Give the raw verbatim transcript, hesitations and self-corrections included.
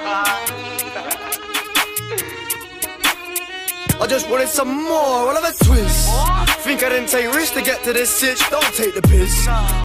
I just wanted some more, I'll have a twist. Think I didn't take risks to get to this sitch, don't take the piss.